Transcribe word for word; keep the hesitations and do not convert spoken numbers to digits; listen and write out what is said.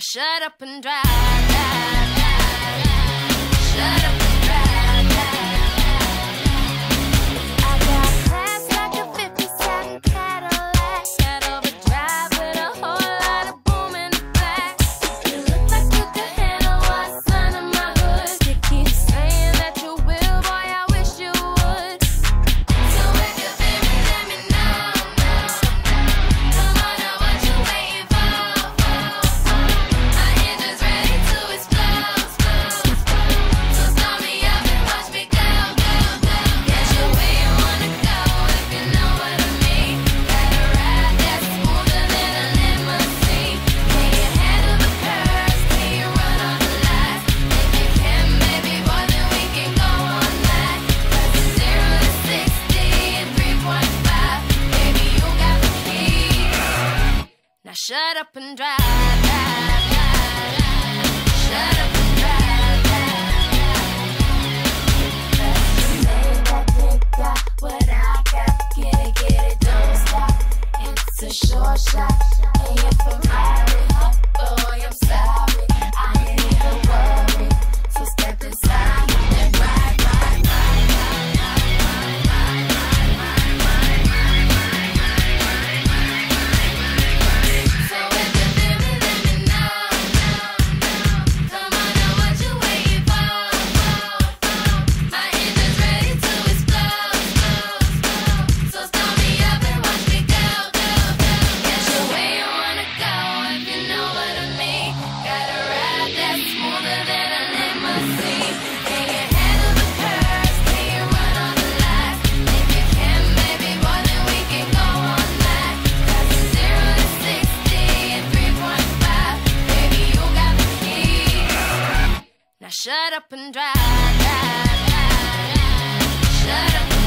shut up and drive, drive, drive, drive. Shut up and drive, drive, drive. I got class like a fifty-seven Cadillac, got overdrive with a whole lot of boom in the back. You look like you could handle what's under my hood. You keep saying that you will, boy, I wish you would. So if you feel me, let me know, know, know. Come on, know what you waiting for, for, for. My engine's ready to explode, explode, explode. So start me up and watch me go, go, go. Get you where you wanna go, if you know what I mean. Got a ride that's smoother than a limousine. Can you handle the curves? Can you run all the lights? If you can, baby boy, then we can go all night. Cause it's zero to sixty in three point five. Baby, you got the key. Now shut up and drive, drive, drive, drive. Shut up and drive, drive, drive. Say that they got what I got. Get it, get it, don't stop. It's a short shot. And if I'm hurry up, boy, I'm sorry. I ain't even worried. So step inside and ride, ride, ride, ride, ride, ride, ride, ride, ride, ride, ride, ride, ride, ride. So if you feel me, let me know, know, know. Come on, know what you waiting for, for, for. My engine's ready to explode, explode, explode. So start me up and watch me go, go, go. Get you where you wanna go, if you know what I mean. Got a ride that's smoother than a limousine. Can you handle the curves? Can you run all the lights? If you can, baby boy, then we can go all night. Cause it's zero to sixty in three point five. Baby, you got the key. Now shut up and drive, drive, drive, drive. Shut up and